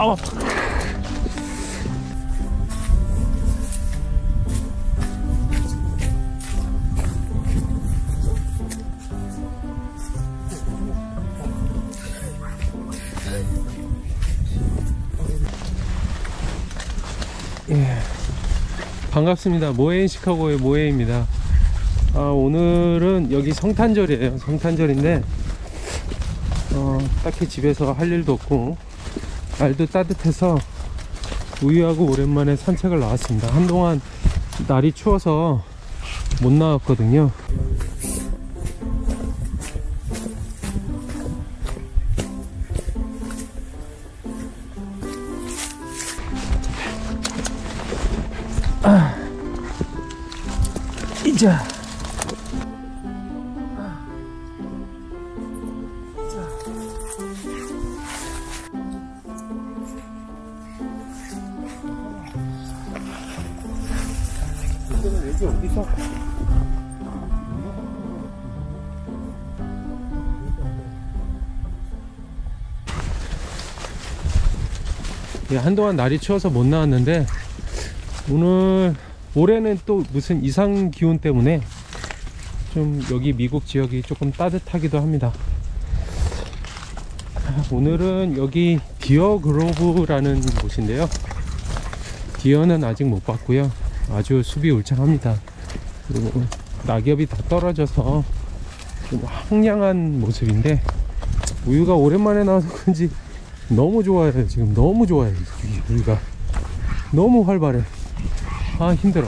아우. 예, 반갑습니다. 모해인 시카고의 모해입니다. 오늘은 여기 성탄절이에요. 성탄절인데 딱히 집에서 할 일도 없고 날도 따뜻해서 우유하고 오랜만에 산책을 나왔습니다. 한동안 날이 추워서 못 나왔거든요. 이제 여기 어디서 한동안 날이 추워서 못 나왔는데 올해는 또 무슨 이상 기온 때문에 좀 여기 미국 지역이 조금 따뜻하기도 합니다. 오늘은 여기 디어 그로브라는 곳인데요. 디어는 아직 못 봤고요. 아주 숲이 울창합니다. 그리고 낙엽이 다 떨어져서 좀 황량한 모습인데 우유가 오랜만에 나와서 그런지 너무 좋아요. 지금 너무 좋아요. 우유가 너무 활발해. 힘들어.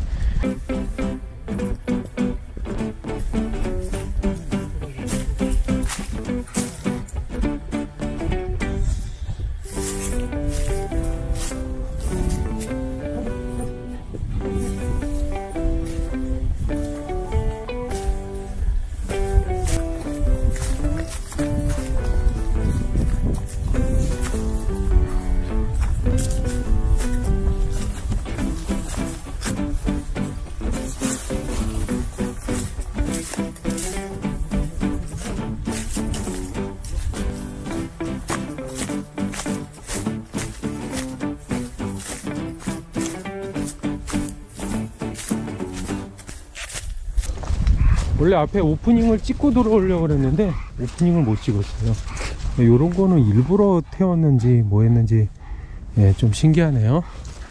원래 앞에 오프닝을 찍고 들어오려고 그랬는데 오프닝을 못 찍었어요. 요런 거는 일부러 태웠는지 뭐 했는지 좀 신기하네요.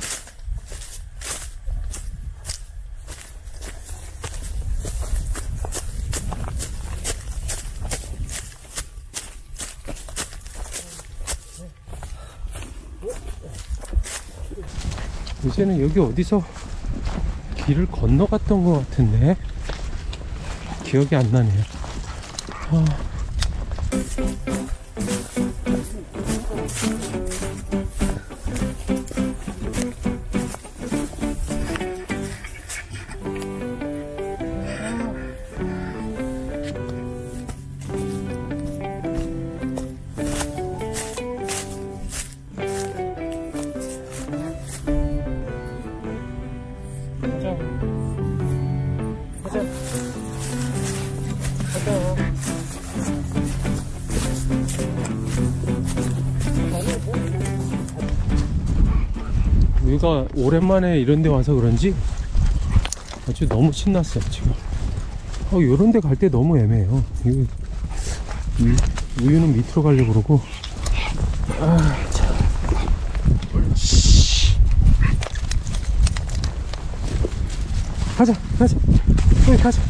이제는 여기 어디서 길을 건너갔던 것 같은데 기억이 안 나네요. 우유가 오랜만에 이런 데 와서 그런지 아주 너무 신났어요 지금. 요런 데 갈 때 너무 애매해요. 우유는 밑으로 가려고 그러고. 가자 거기 가자.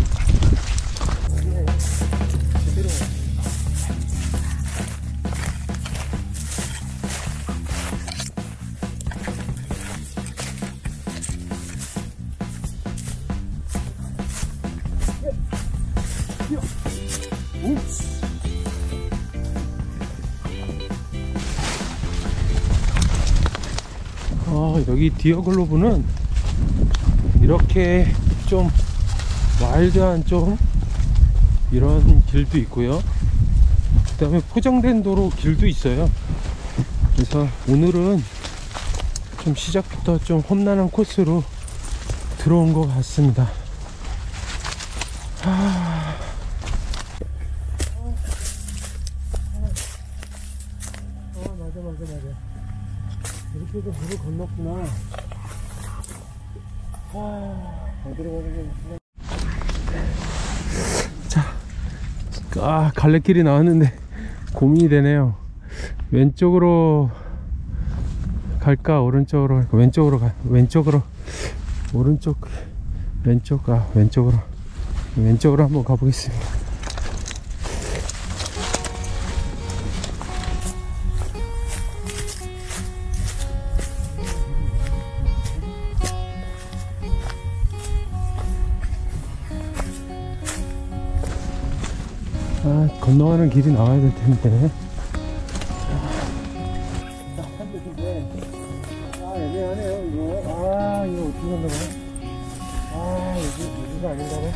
여기 디어글로브는 이렇게 좀 와일드한 좀 이런 길도 있고요. 그 다음에 포장된 도로 길도 있어요. 그래서 오늘은 좀 시작부터 좀 험난한 코스로 들어온 것 같습니다. 맞아. 건넜구나. 어디로 가는 게. 자, 갈래길이 나왔는데 고민이 되네요. 왼쪽으로 갈까 오른쪽으로 갈까. 왼쪽으로 오른쪽 왼쪽으로 한번 가보겠습니다. 건너가는 길이 나와야 될 텐데. 애매하네요, 이거. 이거 어떻게 건너가요? 여기가 아닌가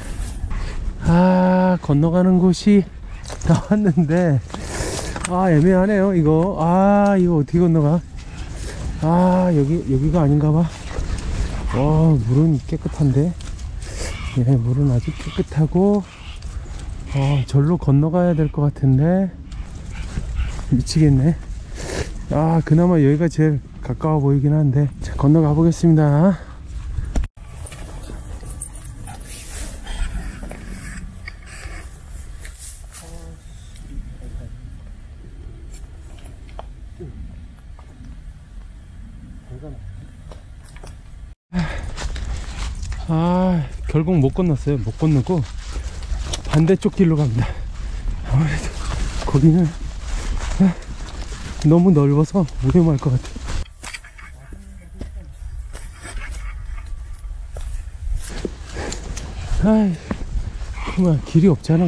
봐. 건너가는 곳이 나왔는데, 애매하네요, 이거. 이거 어떻게 건너가? 여기가 아닌가 봐. 물은 깨끗한데. 예, 물은 아주 깨끗하고, 절로 건너가야 될 것 같은데. 미치겠네. 그나마 여기가 제일 가까워 보이긴 한데. 자, 건너가 보겠습니다. 결국 못 건넜어요. 못 건너고 반대쪽 길로 갑니다. 아무래도 거기는 너무 넓어서 위험할 것 같아. 그만 길이 없잖아.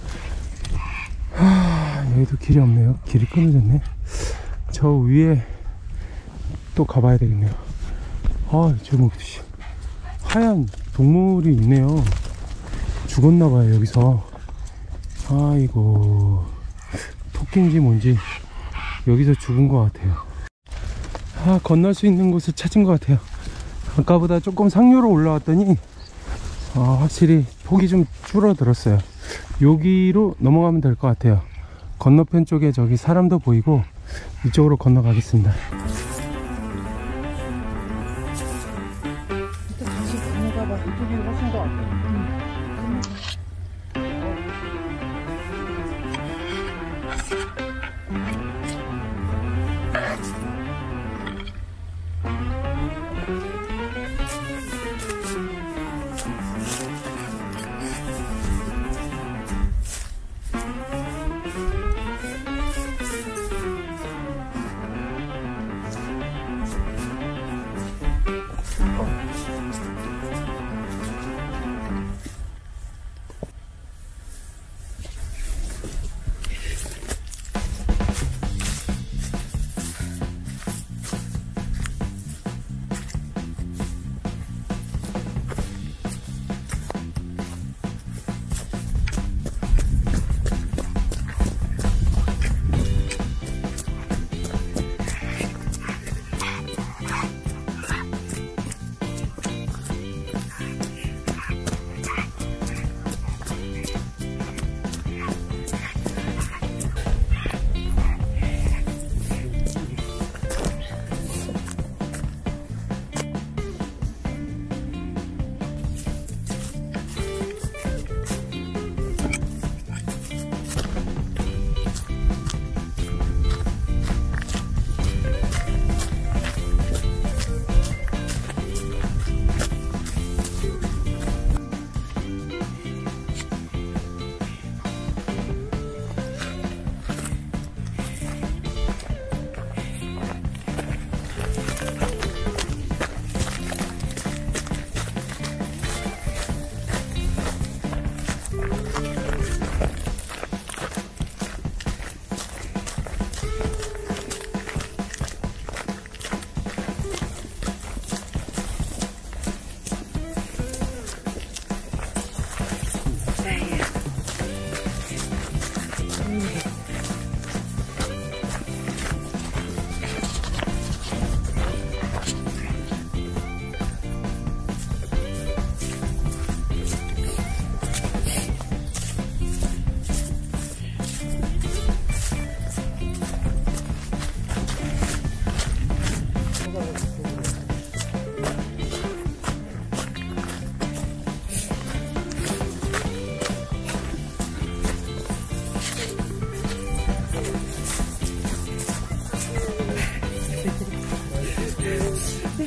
여기도 길이 없네요. 길이 끊어졌네. 저 위에 또 가봐야 되겠네요. 저 뭐 하얀 동물이 있네요. 죽었나봐요 여기서. 이거 토끼인지 뭔지 여기서 죽은 것 같아요. 건널 수 있는 곳을 찾은 것 같아요. 아까보다 조금 상류로 올라왔더니 확실히 폭이 좀 줄어들었어요. 여기로 넘어가면 될 것 같아요. 건너편 쪽에 저기 사람도 보이고 이쪽으로 건너가겠습니다. 다시 건너가봐. 이쪽이 훨씬 더 같아.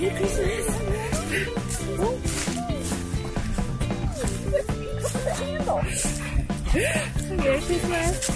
메리 크리스마스.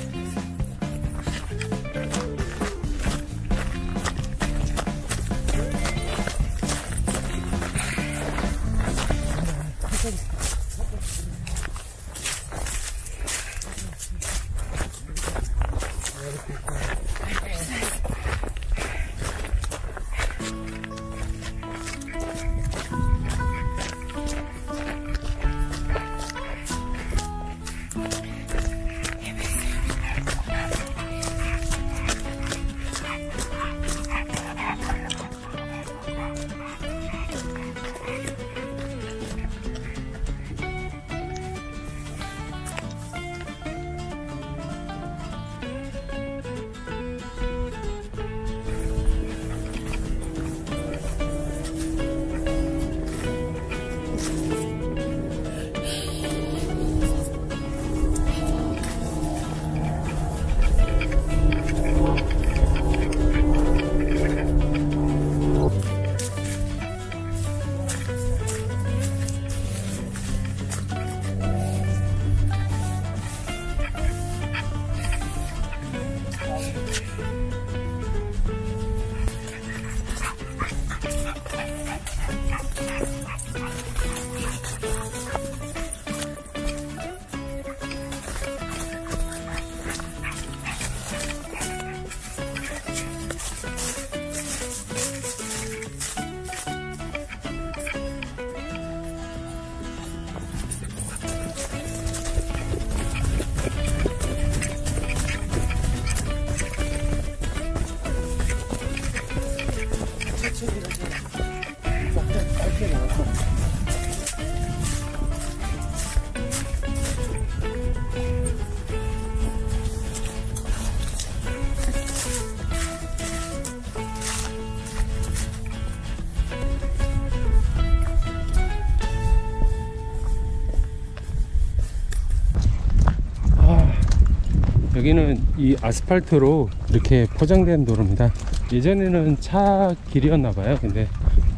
여기는 이 아스팔트로 이렇게 포장된 도로입니다. 예전에는 차 길이었나봐요. 근데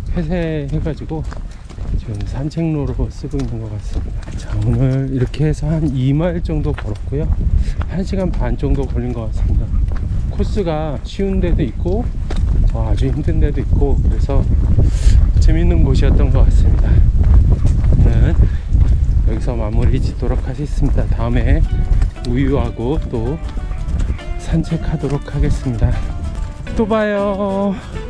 폐쇄해가지고 지금 산책로로 쓰고 있는 것 같습니다. 자, 오늘 이렇게 해서 한 2마일 정도 걸었고요. 1시간 반 정도 걸린 것 같습니다. 코스가 쉬운 데도 있고 아주 힘든 데도 있고 그래서 재밌는 곳이었던 것 같습니다. 오늘 여기서 마무리 짓도록 하겠습니다. 다음에 우유하고 또 산책하도록 하겠습니다. 또 봐요.